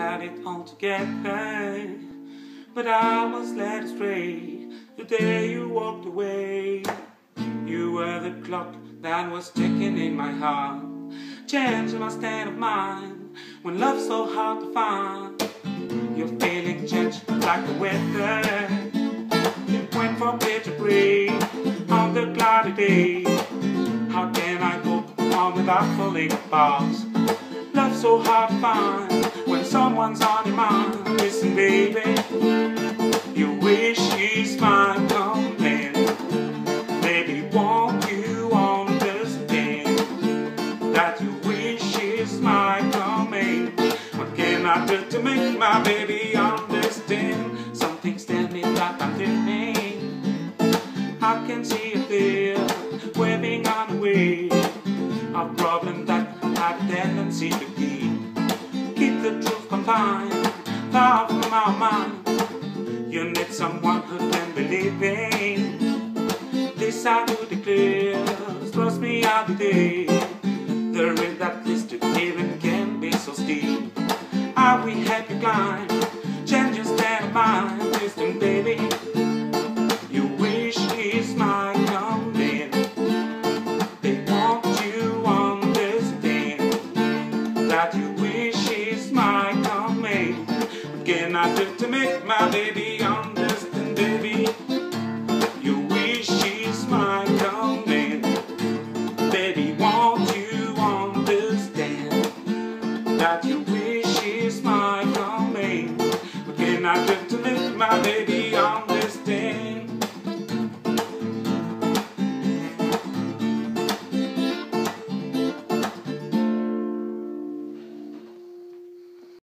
had it all together, but I was led astray the day you walked away. You were the clock that was ticking in my heart, changing my state of mind when love's so hard to find. Your feeling changed like the weather. It went from clear to gray on the cloudy day. How can I go on without falling apart? Love's so hard to find when someone's on your mind. Listen, baby, you wish he's mine, come in. Baby, won't you understand that you wish he's mine, come in? What can I do to make my baby understand? Some things tell me that I'm living. I can see it there, waving on the way. A problem that have a tendency to keep the truth confined, far from our mind. You need someone who can believe in. This I do declare, trust me I'll be there. The rain that leads to heaven can be so steep. I will help you climb, change your state of mind. Listen, baby, you wish he's mine, come in. They want you understand that you wish he's mine, come in. What can I do to make my baby understand, baby? You wish he's mine, come in. Baby, won't you understand that you